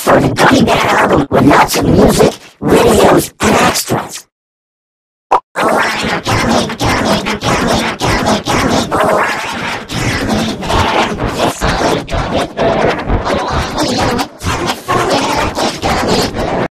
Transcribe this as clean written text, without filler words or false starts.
for the Gummy Bear album with lots of music, videos, and extras.